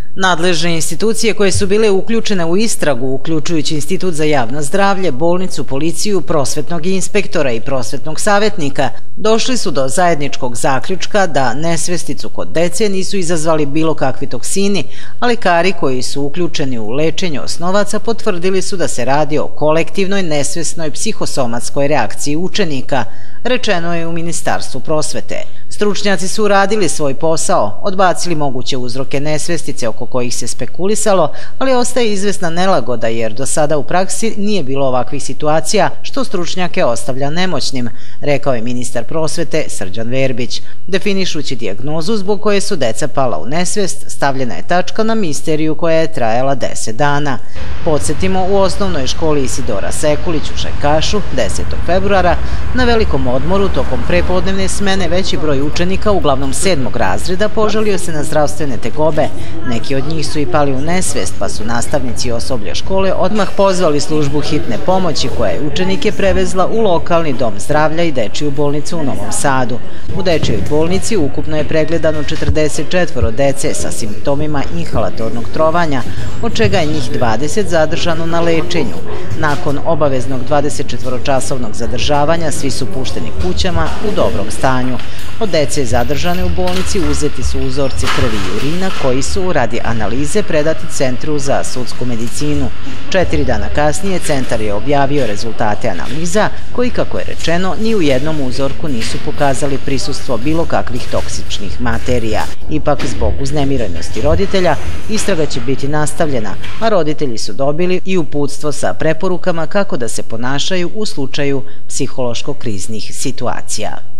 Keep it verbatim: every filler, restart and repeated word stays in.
Nadležne institucije koje su bile uključene u istragu, uključujući Institut za javno zdravlje, bolnicu, policiju, prosvetnog inspektora i prosvetnog savjetnika, došli su do zajedničkog zaključka da nesvesticu kod dece nisu izazvali bilo kakvi toksini, a lekari koji su uključeni u lečenje osnovaca potvrdili su da se radi o kolektivnoj nesvesnoj psihosomatskoj reakciji učenika, rečeno je u Ministarstvu prosvete. Stručnjaci su uradili svoj posao, odbacili moguće uzroke nesvestice oko kojih se spekulisalo, ali ostaje izvesna nelagoda jer do sada u praksi nije bilo ovakvih situacija, što stručnjake ostavlja nemoćnim, rekao je ministar prosvete Srđan Verbić. Definišući dijagnozu zbog koje su deca pala u nesvest, stavljena je tačka na misteriju koja je trajala deset dana. Podsjetimo, u osnovnoj školi Isidora Sekulić u Šajkašu desetog februara na velikom odmoru tokom prepodnevne smene veći broj učenika, uglavnom sedmog razreda, požalio se na zdravstvene tegobe. Neki od njih su i pali u nesvest, pa su nastavnici i osoblje škole odmah pozvali službu hitne pomoći koja je učenike prevezla u lokalni dom zdravlja i dečiju bolnicu u Novom Sadu. U dečijoj bolnici ukupno je pregledano četrdeset četvoro dece sa simptomima inhalatornog trovanja, od čega je njih dvadeset zadržano na lečenju. Nakon obaveznog dvadesetčetvoročasovnog zadržavanja svi su pušteni kućama u dobrom stanju. Od dece zadržane u bolnici uzeti su uzorci krvi i urina koji su radi analize predati Centru za sudsku medicinu. Četiri dana kasnije centar je objavio rezultate analiza koji, kako je rečeno, ni u jednom uzorku nisu pokazali prisustvo bilo kakvih toksičnih materija. Ipak, zbog uznemirenosti roditelja, istraga će biti nastavljena, a roditelji su dobili i uputstvo sa preporukama kako da se ponašaju u slučaju psihološko-kriznih situacija.